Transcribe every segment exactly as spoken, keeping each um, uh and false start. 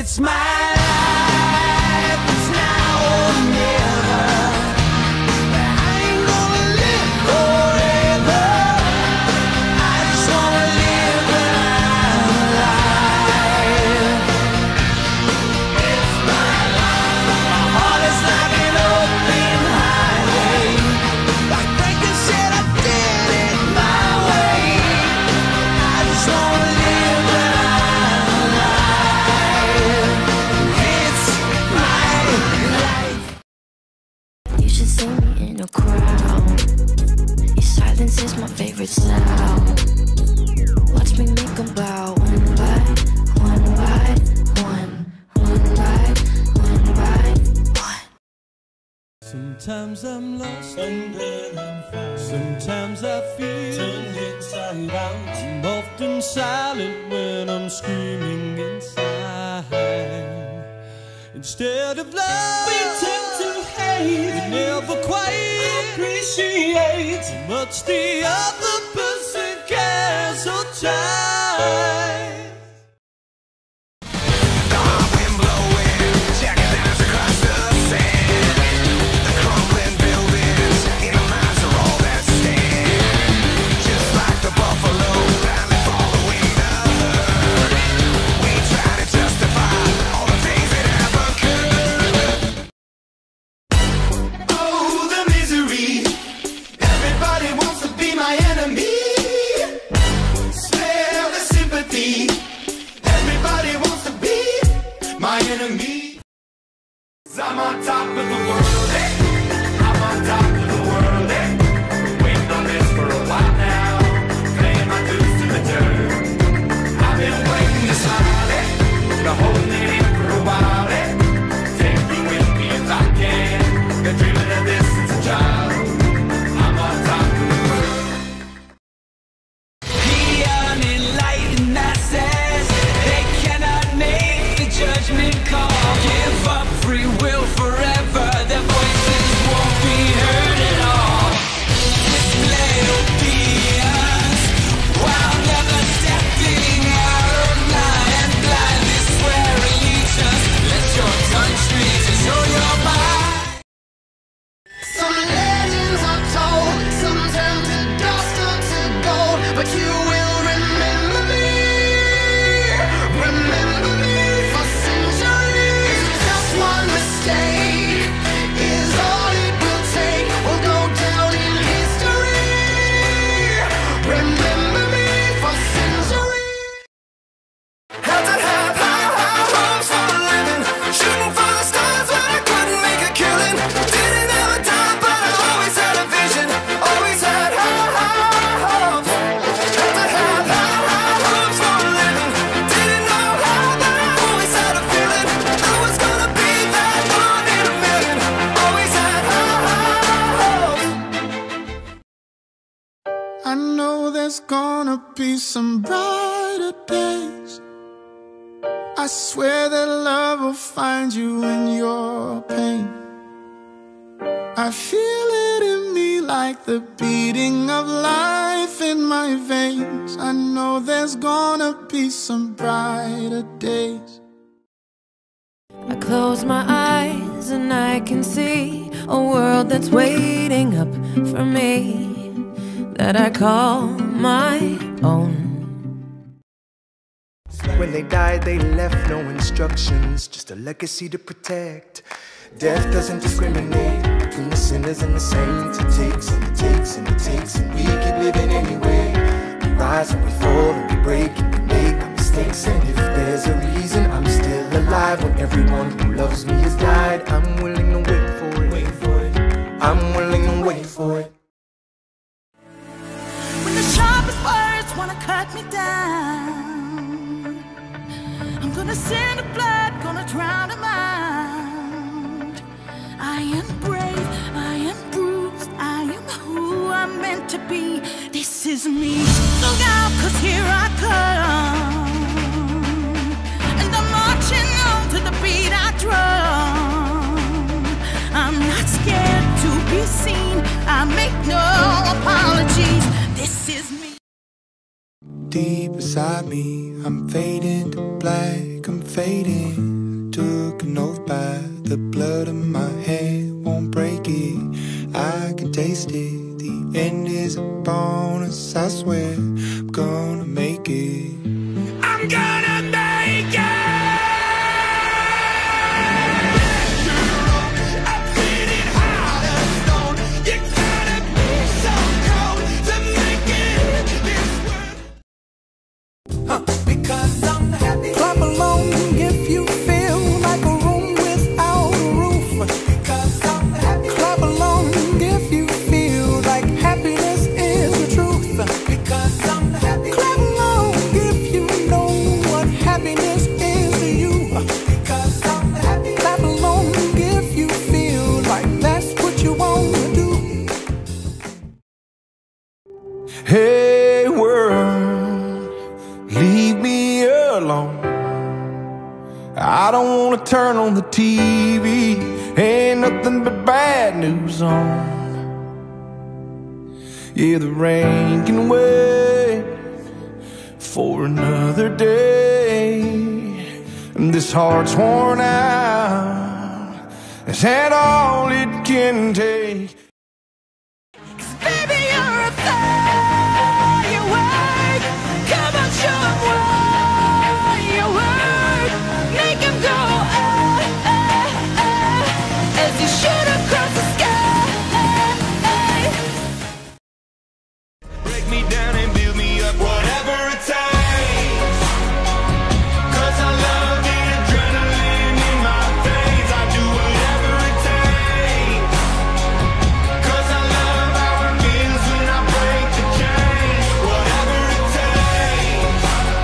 It's my life, it's now or never. I ain't gonna live forever. I just wanna live when I'm alive. It's my life. My heart is like an open highway. Like Franklin said, I did it my way. I just wanna live when I'm alive. It's my life. You should see me in a crowd. Your silence is my favorite sound. Watch me make them bow one by one by one, one by one by one. Sometimes I'm lost and then I'm found. Sometimes I feel turned inside out. I'm often silent when I'm screaming inside. Instead of love, we tend to hate. We never quite appreciate how much the other person cares or tries. I'm on top of the world, eh? I'm on top of the world, eh? Waiting on this for a while now, paying my dues to the dirt. I've been waiting to smile, eh? Been holding it in for a while, eh? Take you with me if I can. Been dreaming of this since a child. I'm on top of the world. The unenlightened masses, they cannot make the judgment call. Give up free will forever, their voices won't be heard at all. Display obedience while never stepping out of line, and blindly swear allegiance. Let your tongue speak to show your mind. Some legends are told, some turn to dust or to gold, but you will remember me, remember me for centuries. Just one mistake is all it will take. We'll go down in history. Remember me for centuries. Had to have high, high hopes for a living, shooting for the stars when I couldn't make a killing. Didn't ever die, but I always had a vision, always had high, high hopes. Had to have high, high hopes for a living, didn't know how, but I always had a feeling I was gonna be that one in a million. Always had high, high hopes. I know there's gonna be some brighter days. I swear that love will find you in your pain. I feel it in me like the beating of life in my veins. I know there's gonna be some brighter days. I close my eyes and I can see a world that's waiting up for me, that I call my own. When they died, they left no instructions, just a legacy to protect. Death doesn't discriminate between the sinners and the saints. It takes and it takes and it takes, and we keep living anyway. We rise and we fall and we break and we make our mistakes. And if there's a reason I'm still alive, when everyone who loves me has died, I'm willing to wait for it. Wait for it. I'm willing to wait for it. When the sharpest words wanna cut me down, I'm gonna send a blood, gonna drown them out. I am brave, I am bruised, I am who I'm meant to be. This is me. Look out, 'cause here I come, and I'm marching on to the beat I drum. I'm not scared to be seen, I make no apologies. This is me. Deep inside me, I'm fading to black, I'm fading. Took an oath by the blood of my hand, won't break it, I can taste it. The end is upon us, I swear I'm gonna make it. I'm gonna make it. Hey world, leave me alone. I don't wanna turn on the T V, ain't nothing but bad news on. Yeah, the rain can wait for another day, and this heart's worn out, it's had all it can take. Baby, you're a firework. Come on, show 'em what you work. Make 'em go ah, ah, ah, as you shoot across the sky. Break me down and build me up, whatever it takes. 'Cause I love the adrenaline in my veins. I do whatever it takes. 'Cause I love how it feels when I break the chains. Whatever it takes.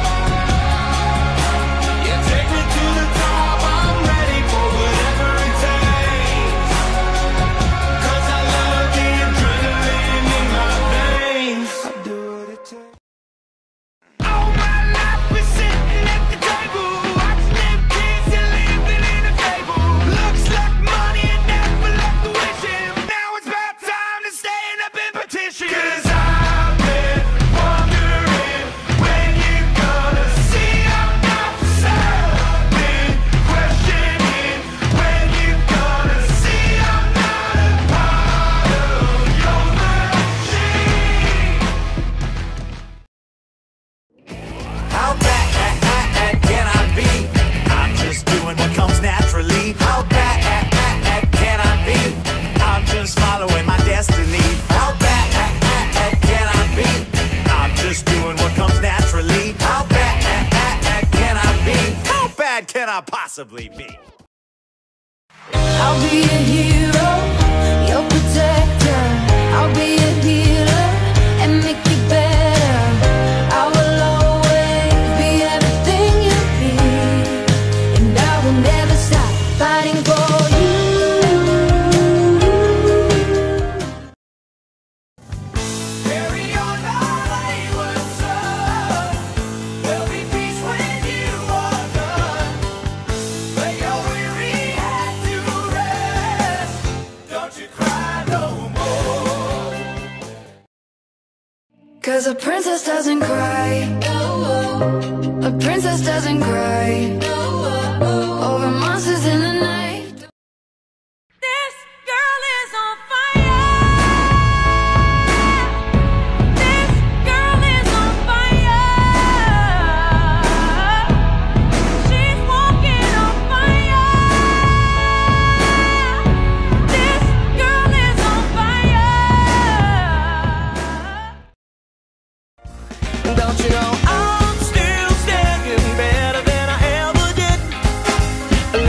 Yeah, take me to the top, I'm ready for whatever it takes. 'Cause I love the adrenaline in my veins. I do what it takes. All my life we're sitting at the table, watching them kids and living in a fable. Looks like money and never left the wishing. Now it's about time to stand up and petition. 'Cause I've been wondering when you're gonna see I'm not for sale. Been questioning when you're gonna see I'm not a part of your machine. How bad can I be? I'm just doing what comes naturally. How bad can I be? I'm just following my destiny. How bad can I be? I'm just doing what comes naturally. How bad can I be? How bad can I possibly be? I'll be a hero, your protector. I'll be a healer and make you better. I will always be everything you need, and I will never stop fighting for you. Carry on my wayward son. There'll be peace when you are done. Lay your weary head to rest. Don't you cry no more. 'Cause a princess doesn't cry. A princess doesn't cry over monsters in the night. This girl is on fire. This girl is on fire. She's walking on fire. This girl is on fire. Don't you know I'm still staying better than I ever did?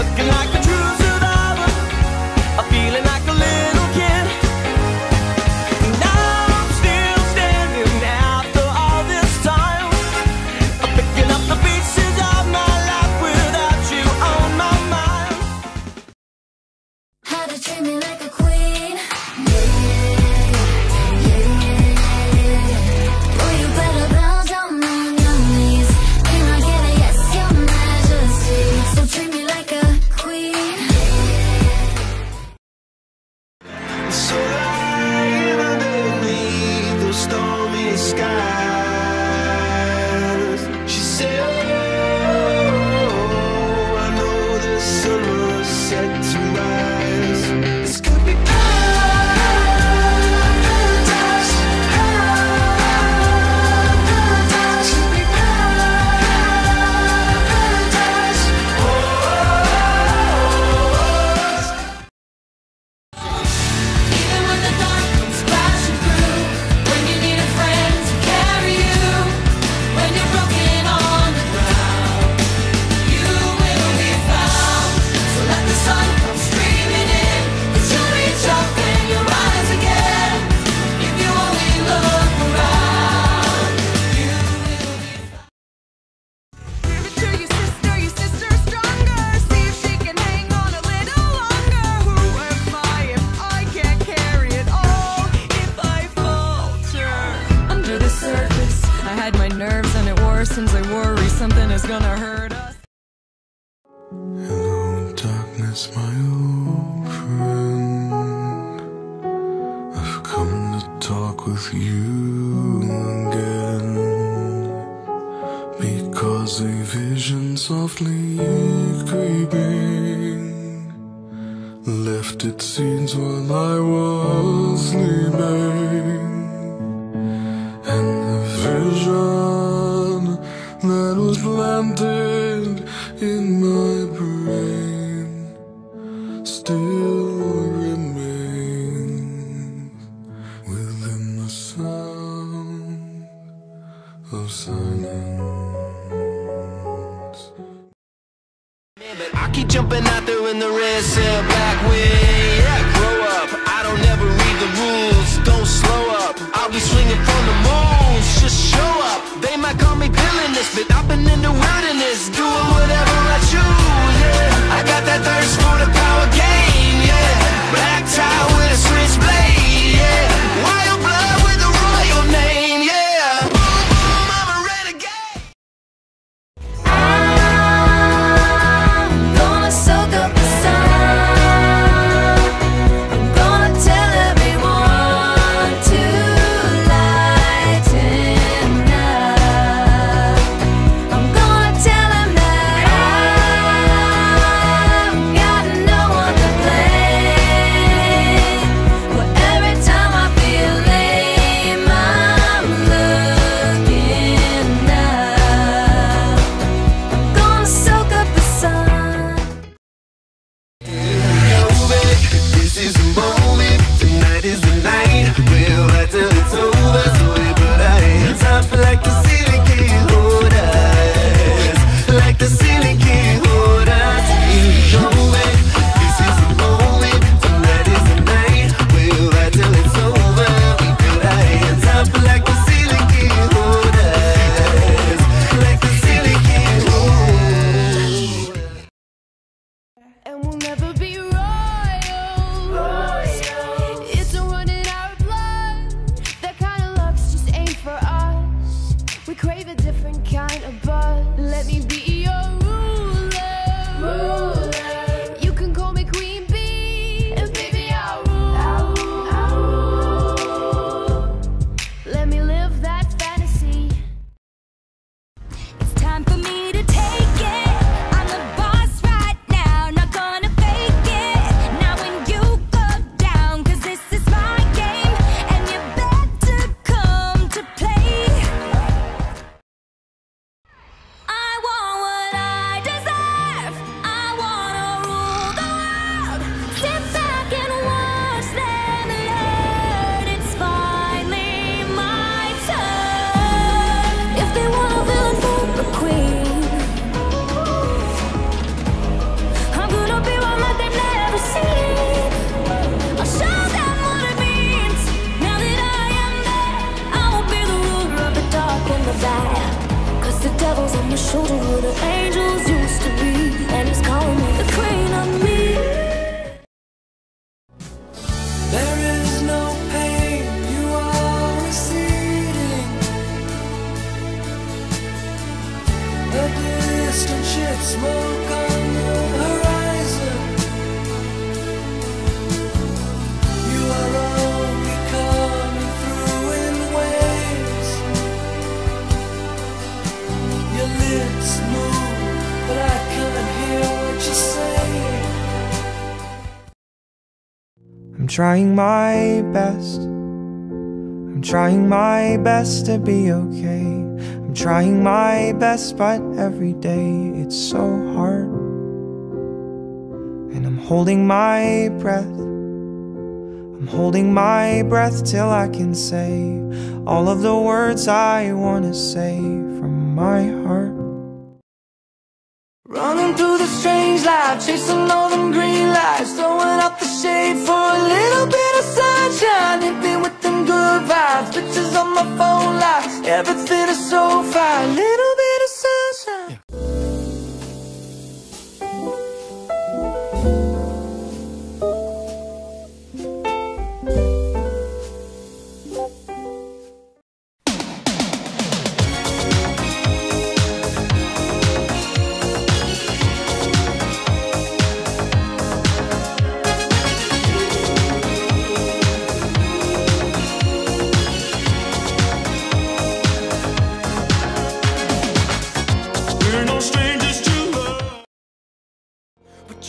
hurt us. Hello, darkness, my old friend. I've come to talk with you again, because a vision softly creeping left its seeds while I was sleeping. And the vision that was planted in my brain still remains within the sound of silence. But I keep jumping out there in the red cell black way. Yeah, grow up, I don't ever read the rules. Don't slow up, I'll be swinging from the moons. Just show up, they might call me villainous, but I've been in the wilderness, doing whatever I choose, yeah. I got that thirst for the power game, yeah. Black tie with a switchblade, yeah. Wild blood with a royal name, yeah. Boom, boom, I'm a renegade. I'm gonna soak up the sun. I'm gonna tell everyone to lighten up. I'm gonna tell them that I've got no one to blame. But every time I feel lame, I'm looking up. I'm gonna soak up the sun. This is the moment, tonight is the night. We'll wait till it's over, so we put our hands up like the ceiling can't hold us, like the ceiling can't hold us. You know it. This is the moment, tonight is the night. We'll wait till it's over, we put our hands up like the ceiling can't hold us, like the ceiling can't hold us. And we'll never be royals. It's a run in our blood. That kind of luck's just ain't for us. We crave a different kind of buzz. Let me be your ruler. You can call me Queen Bee, and baby I'll rule. Let me live that fantasy. It's time for me to take it. I'm the boss right now, not gonna fake it. Now when you go down, cause this is my game, and you better come to play. I want what I deserve. I wanna rule the world. Sit back and watch them learn. It's finally my turn. If they want a villain for a queen, I'm gonna be one like they've never seen. I'll show them what it means. Now that I am there, I will be the ruler of the dark and the bad. Cause the devil's on my shoulder where the angels used to be, and he's calling me the queen of me. There is no pain, you are receding. The distant ship smoke on the horizon. You are only coming through in waves. Your lips move, but I can't hear what you say. I'm trying my best. I'm trying my best to be okay. I'm trying my best, but every day it's so hard. And I'm holding my breath. I'm holding my breath till I can say all of the words I want to say from my heart. Running through the strange life, chasing all them green lights, throwing up the shade for a little bit of sunshine. Hipping with them good vibes, pictures on my phone lights, everything is so fine. Little bit of sunshine.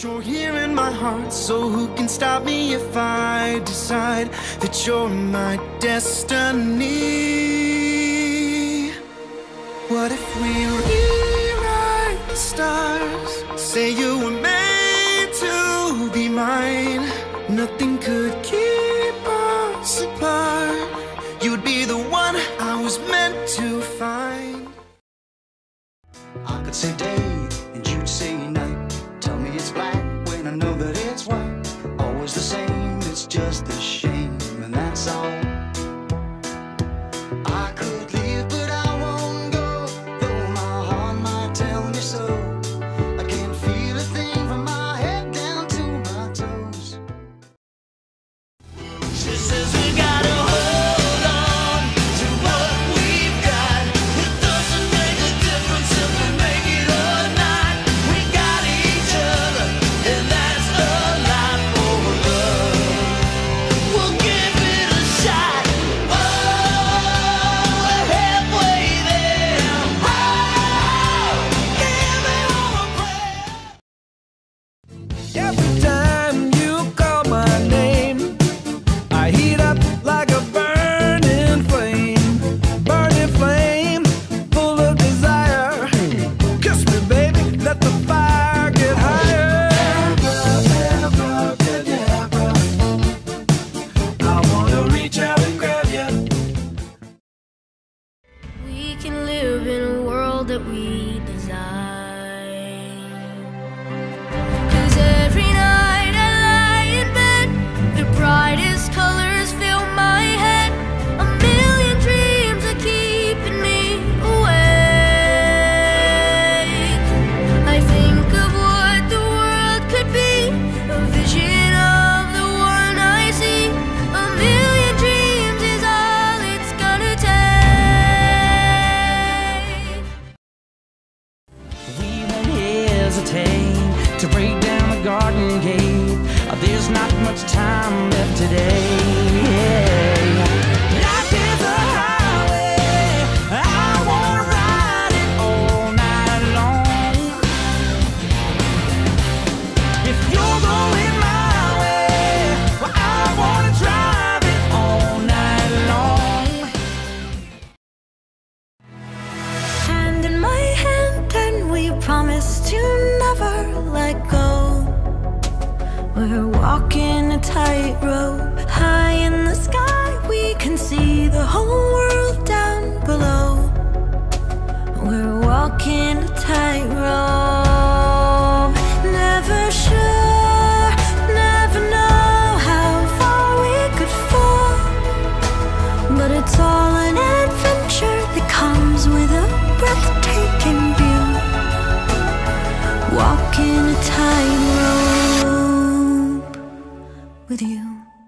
You're here in my heart, so who can stop me if I decide that you're my destiny? What if we rewrite the stars? Say you were made to be mine. Nothing could keep us apart. You'd be the one I was meant to find. I could say day and you'd say night. Tell me it's black when I know that it's white. Always the same, it's just a shame, and that's all. I could leave but I won't go, though my heart might tell me so. I can't feel a thing from my head down to my toes. She says we gotta hold on to what we've got. It doesn't make a difference if we make it or not. We got each other, and that's a lot for love. We'll give it a shot. Oh, we're halfway there. Oh, give me all a prayer. Every time you call my name, I heat up like a burning flame, burning flame, full of desire. Kiss me, baby, let the fire get higher. I wanna reach out and grab you. We can live in a world that we design. 'Cause every night I lie in bed, the brightest colors fill my head. A million dreams are keeping me awake. I think of what the world could be, a vision of the one I see. A million dreams is all it's gonna take. We won't hesitate to break down the garden gate. There's not much time left today. Life is a highway, I wanna ride it all night long. If you're going my way, well, I wanna drive it all night long. Hand in my hand, and we promise to never let go. We're walking a tightrope. High in the sky, we can see the whole world down below. We're walking a tightrope. Never sure, never know how far we could fall. But it's all an adventure that comes with a breathtaking view. Walking a tightrope with you.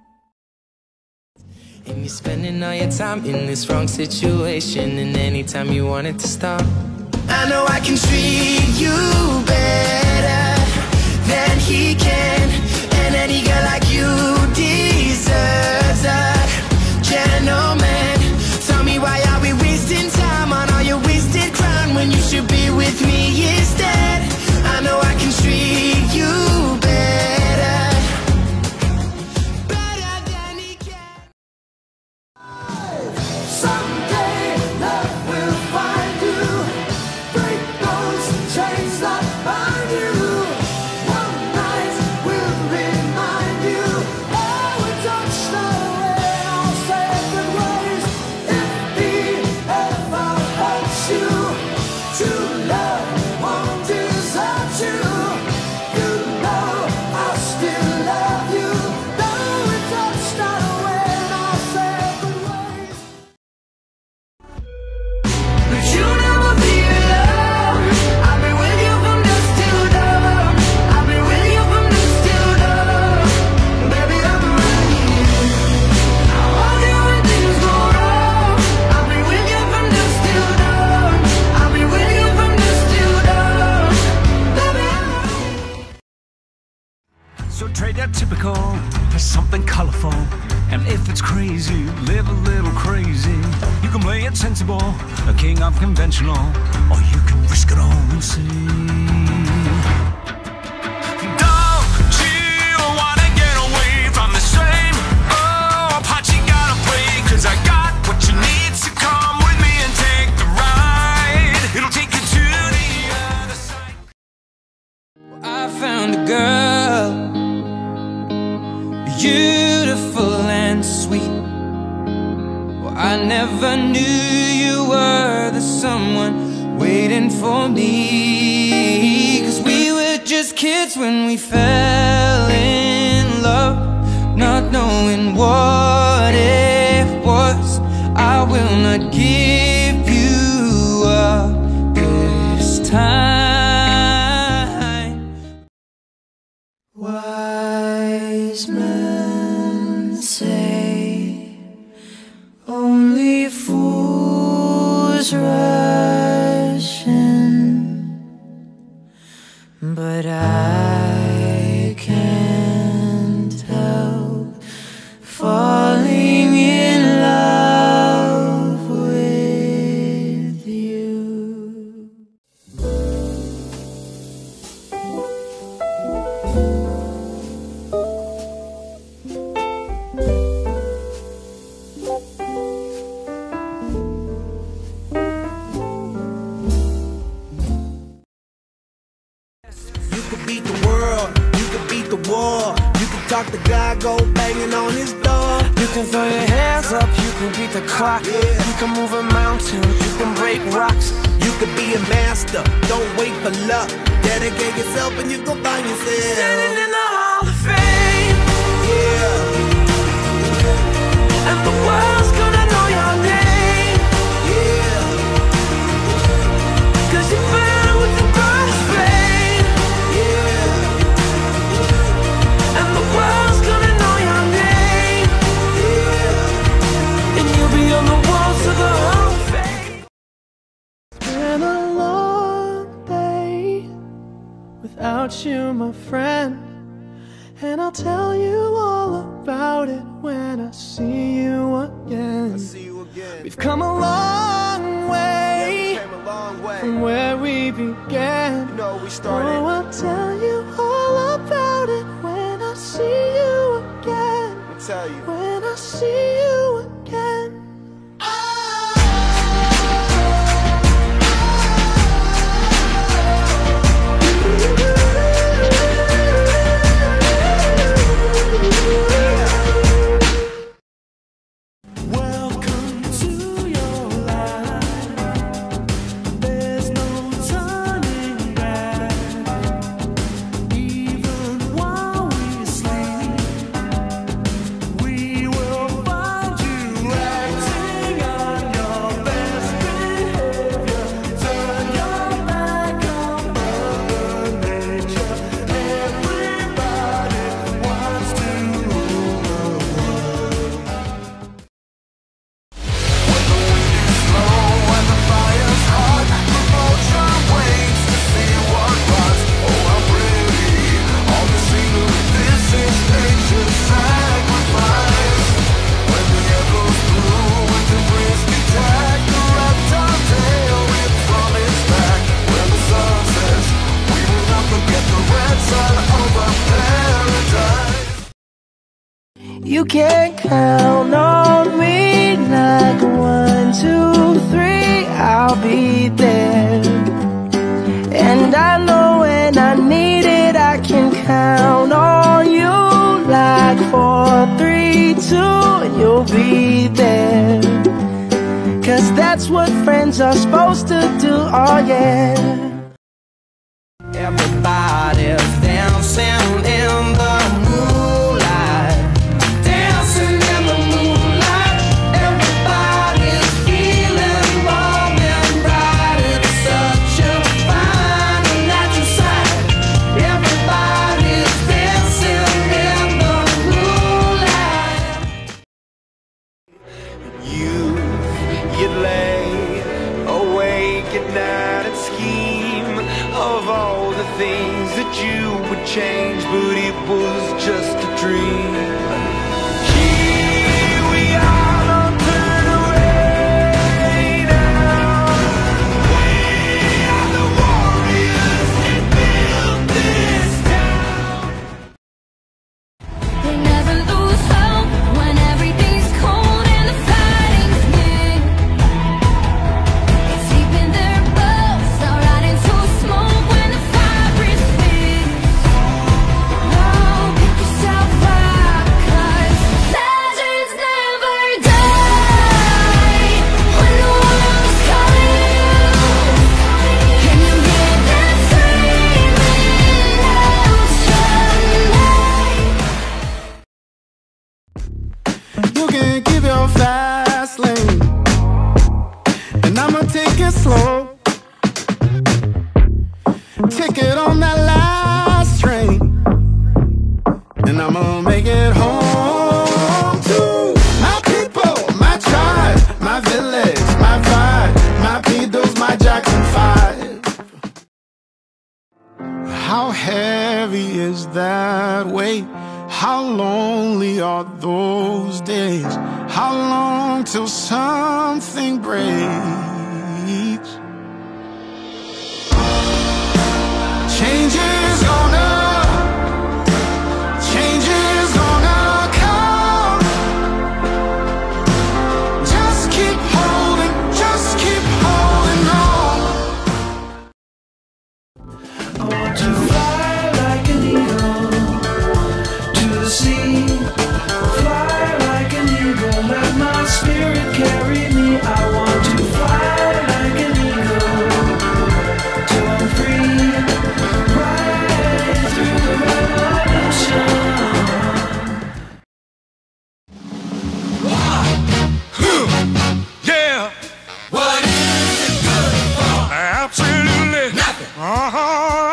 And you're spending all your time in this wrong situation, and anytime you want it to stop, I know I can treat you better than he can, and any girl like you deserves a gentleman. Tell me, why are we wasting time on all your wasted crown when you should be with me instead? I know I can treat you better, better than he can. Someday love will find you. Break those chains that bind you. One night will remind you. Oh, we touched away our sacred ways. If he ever hurts you, true love won't desert you. You know I still love you. Though we touched away our sacred ways. But you'll never be alone. I'll be with you from dusk till dawn. I'll be with you from dusk till dawn. Baby, I'm right here. I'll hold you when things go wrong. I'll be with you from dusk till dawn. I'll be with you from dusk till dawn. Baby, I'm right here. So trade that typical for something colorful. And if it's crazy, live a little crazy. You can play it sensible, a king of conventional, or you can risk it all and see. Darling, beautiful and sweet. Well, I never knew you were the someone waiting for me. Cause we were just kids when we fell in love, not knowing what it was. I will not give you up this time. Wise men say only fools rush in, but I can't help falling in love with you. You could beat the world, you could beat the war. You could talk the guy, go banging on his door. You can throw your hands up, you can beat the clock. Yeah. You can move a mountain, you can break rocks. You could be a master, don't wait for luck. Dedicate yourself and you go find yourself. Standing in the Hall of Fame, Yeah, and the world's gonna know your name. yeah, Cause you burn with the brightest flame, yeah, and the world's gonna know your name. yeah. And you'll be on the walls of the Hall of Fame. Been a long day without you, my friend, and I'll tell you all about it when I see you again. See you again. We've come a long way Came a long way. from where we began. You know we Oh, started. I'll tell you all about it when I see you again. Let me tell you. When I see you again. Welcome to your life. There's no turning back. Even while we sleep, we will find you acting on your best behavior. Turn your back on Mother Nature. Everybody wants to rule the world. You can count on me like one, two, three, I'll be there. And I know when I need it, I can count on you like four, three, two, and you'll be there. Cause that's what friends are supposed to do, oh yeah. Everybody's dancing in the moonlight, dancing in the moonlight. Everybody's feeling warm and bright. It's such a fine and natural sight. Everybody's dancing in the moonlight. You, you'd lay awake at night and scheme of all the things that you would change, but it was just a dream. Here we are, don't turn away now. We are the warriors that built this town. They never lose hope when everything's cold and the fighting's near. It's deep in their bones, all right into smoke when the fire is fierce. Oh, pick yourself up, get on that last train, and I'ma make it home to my people, my tribe, my village, my vibe, my Beatles, my Jackson five. How heavy is that weight? How lonely are those days? How long till something breaks? Change is gonna, change is gonna come. Just keep holding, just keep holding on. I want to fly like an eagle to the sea. Fly like an eagle, let my spirit carry me. I want to fly like an eagle till I'm free. Right through the revolution. Yeah. What is it good for? Absolutely nothing. Uh-huh.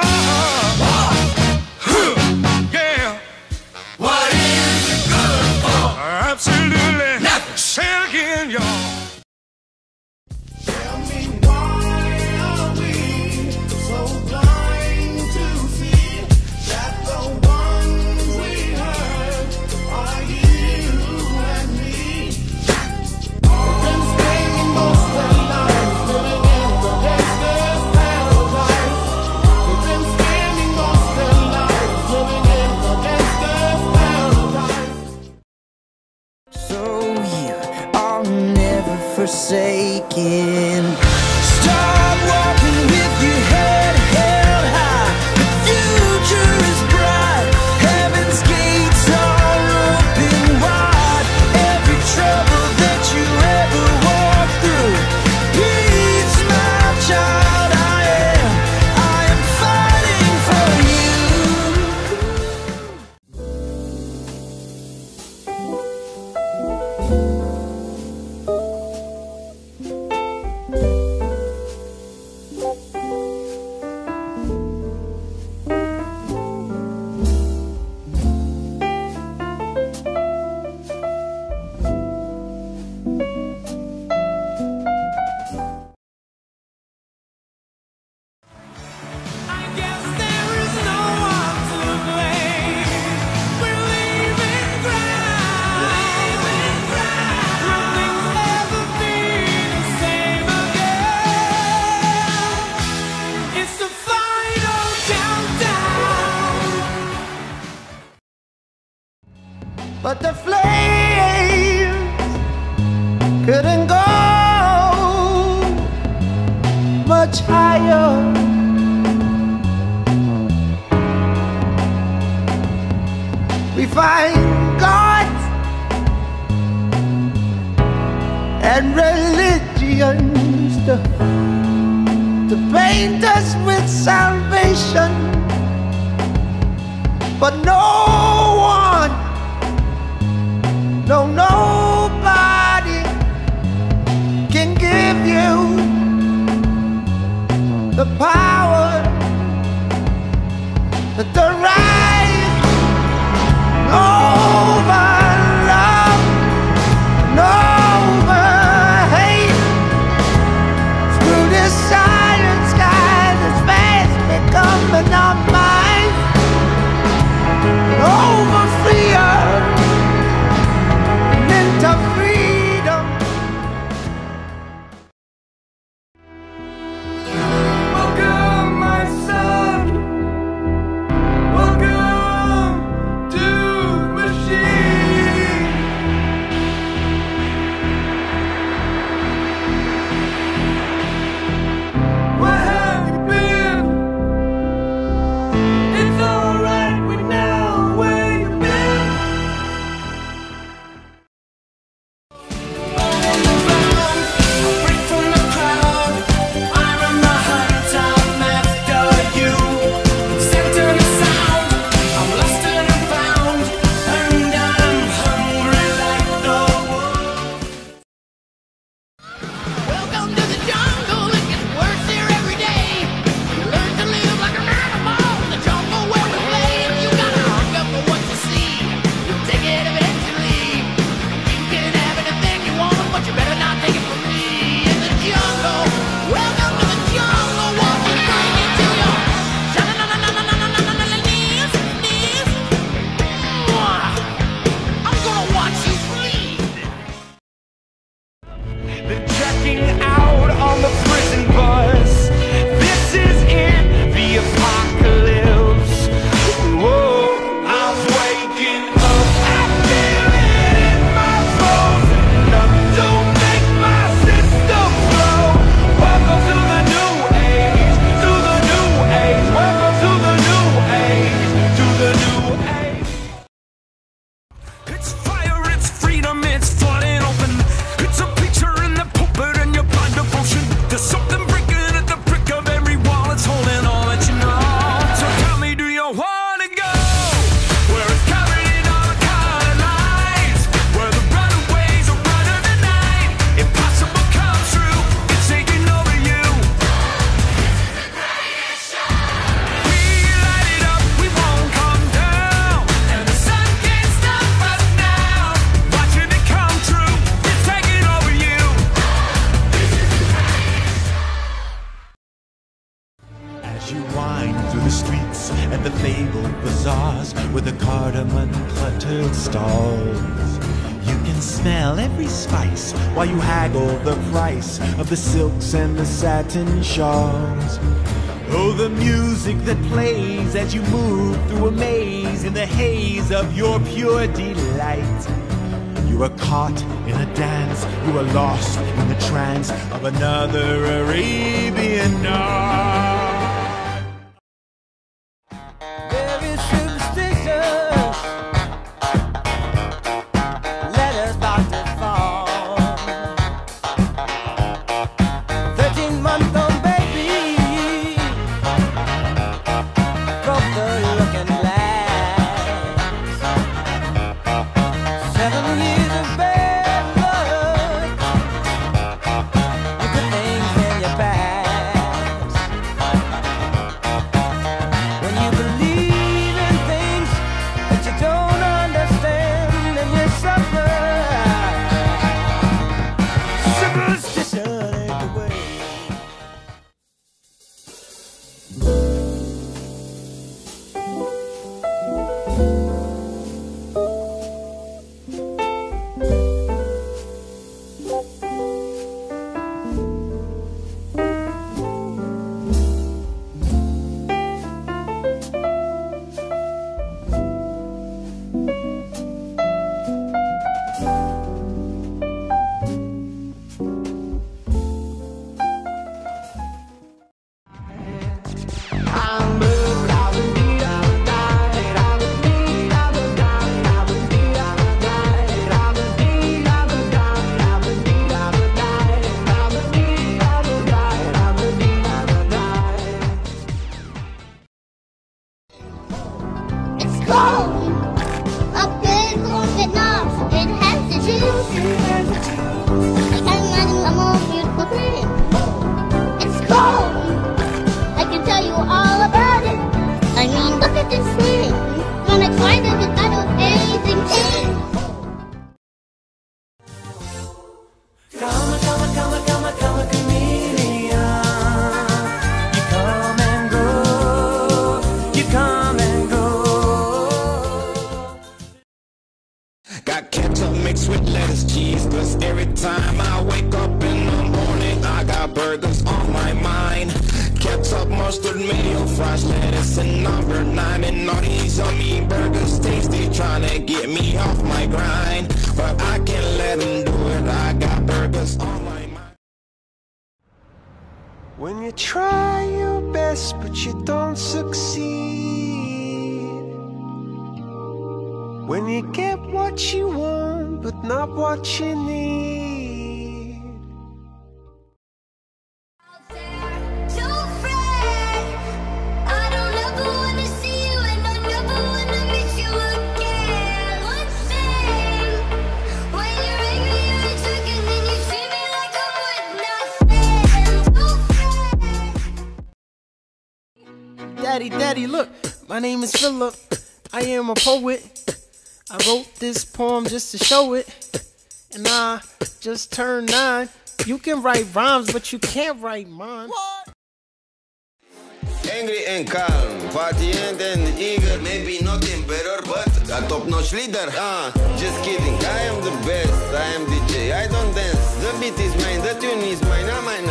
Yeah. What is it good for? Absolutely nothing. Say it again, y'all. Tell me, why are we so blind to see that the ones we hurt are you and me? We've been spending most of our lives living in the gangster's paradise. We've been spending most of our lives living in the gangster's paradise. So you are never forsaken. Start walking with your head held high. The future is bright. Heaven's gates are open wide. Every trouble that you ever walk through, peace, my child. I am, I am fighting for I guess there is no one to blame. We're leaving ground. Nothing's ever been the same again. It's the final countdown. But the flames couldn't go much higher. We find God and religions to, to paint us with salvation, but no one, no nobody can give you the power to rise over love and over hate. Through this silent sky that's fast becoming our minds, and over fear and into freedom. Welcome, my son. Welcome to the machine. Where have you been? Strolling through the streets and the fabled bazaars with the cardamom cluttered stalls. You can smell every spice while you haggle the price of the silks and the satin shawls. Oh, the music that plays as you move through a maze in the haze of your pure delight. You are caught in a dance, you are lost in the trance of another Arabian night. Very superstitious, let us start to fall. Thirteen month old baby broke the looking glass. Seven years of bad luck, you put things in your past. When you believe in things that you don't understand, and you suffer. Superstition ain't the way. It's cold up in Vietnam. It has the juice. I can't imagine a more beautiful thing. It's cold. I can tell you all about it. I mean, look at this thing. Gonna try to get that amazing thing. Come, come, come, come, come, chameleon. You come and go. You come and go. Got ketchup mixed with lettuce, cheese, cause every time I wake up in the morning, I got burgers on my mind. Ketchup, mustard, mayo, fries, lettuce, and number nine. And all these yummy burgers tasty, trying to get me off my grind. But I can't let them do it, I got burgers on my mind. When you try your best but you don't succeed, when you get what you want but not what you need. Don't fret. I don't ever wanna see you, and I never wanna miss you again. One thing, when you're angry, you're drunk, and then you treat me like I'm worth nothing. Don't fret. Daddy, daddy, look, my name is Philip. I am a poet. I wrote this poem just to show it. And I just turned nine. You can write rhymes, but you can't write mine. Angry and calm, patient and eager. Maybe not emperor, but a top-notch leader. Ah, just kidding. I am the best. I am D J. I don't dance. The beat is mine. The tune is mine. Ah, mine.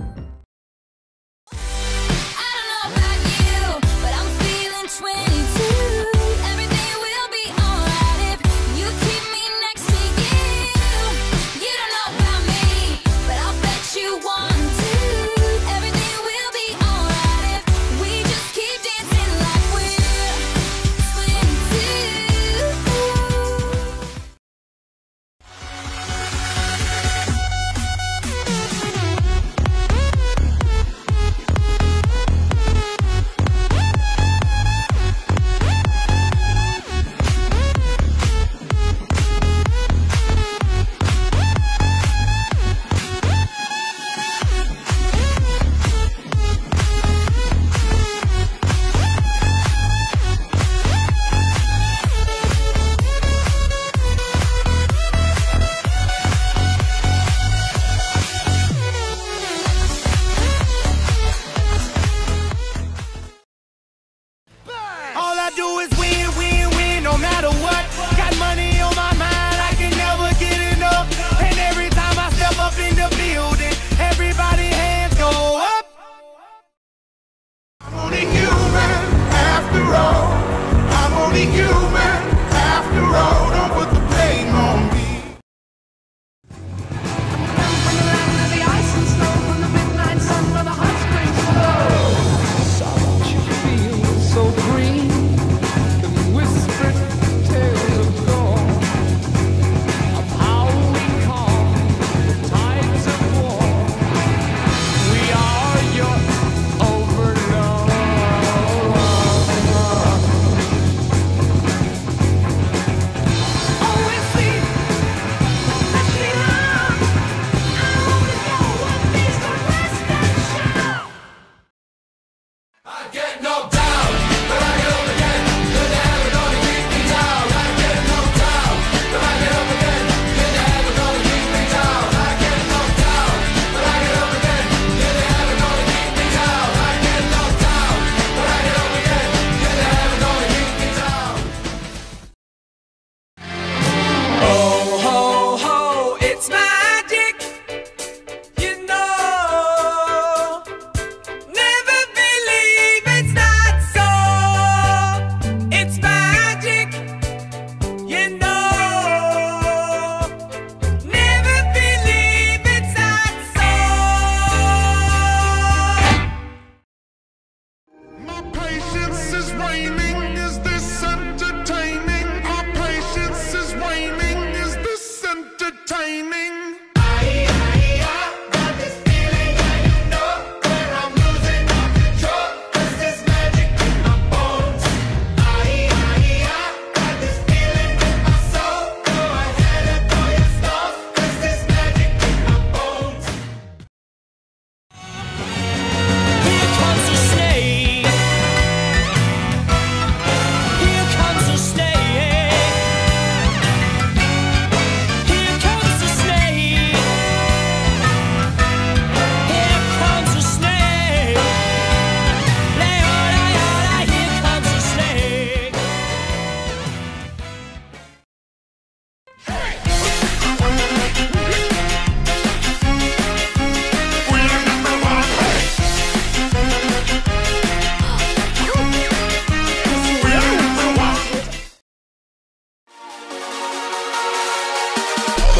I don't know about you, but I'm feeling twenty-two.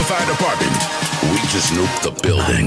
the fire department. We just nuked the building.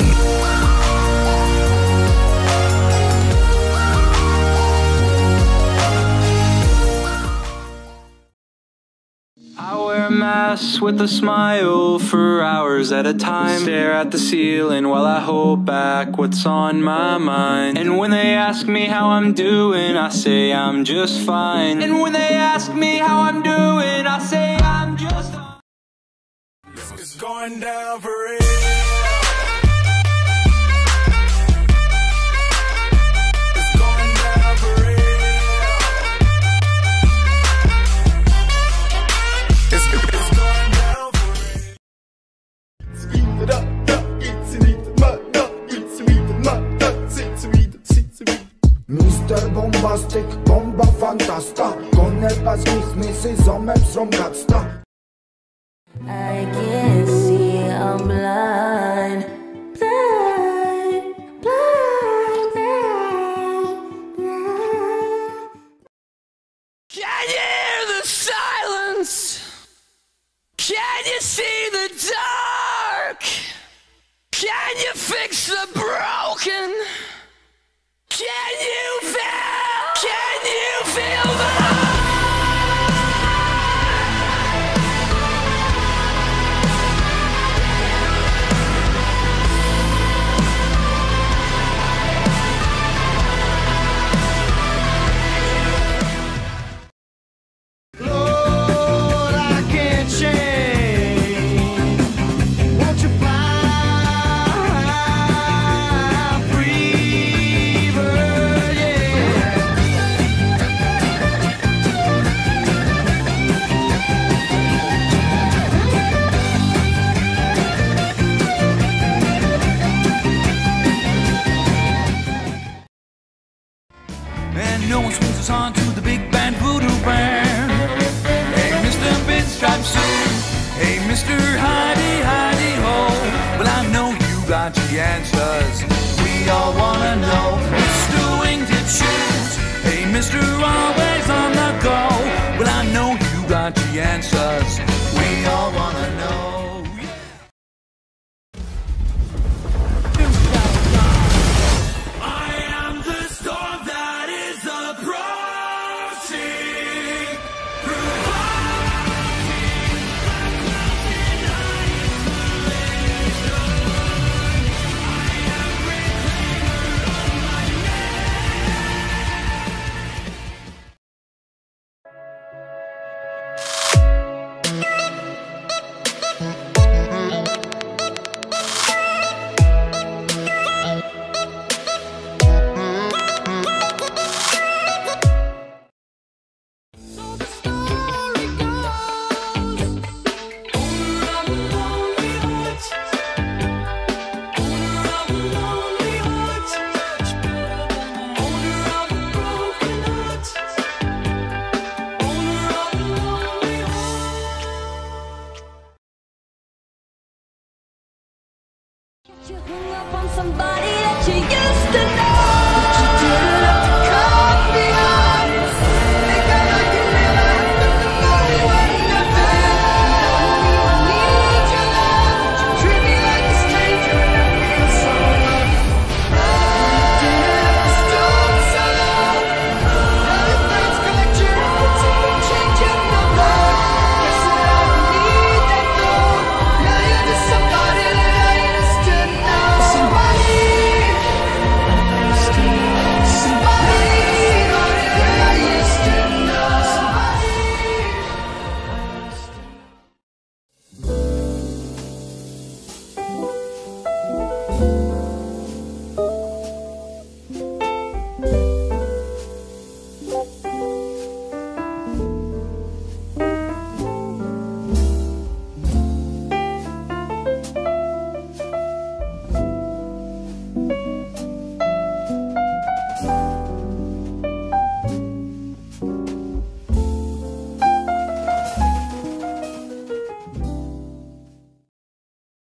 I wear a mask with a smile for hours at a time. Stare at the ceiling while I hold back what's on my mind. And when they ask me how I'm doing, I say I'm just fine. And when they ask me how I'm doing, I say I'm just fine. It's going down for real. mister Bombastic, bomba fantasta. Con el pas misses on maps from Godsta. I can't see, I'm blind. Blind, blind, blind, blind. Can you hear the silence? Can you see the dark? Can you fix the broken? Can you feel? Can you feel the and no one swings us on to the big band voodoo band. Hey, Mister Pinstripe Suit. Hey, Mister Hidey Hidey Ho. Well, I know you got the answers. We all wanna know. Mister Wingtip Shoes. Hey, Mister Always on the go. Well, I know you got the answers. We all wanna know. You hung up on somebody that you used to know.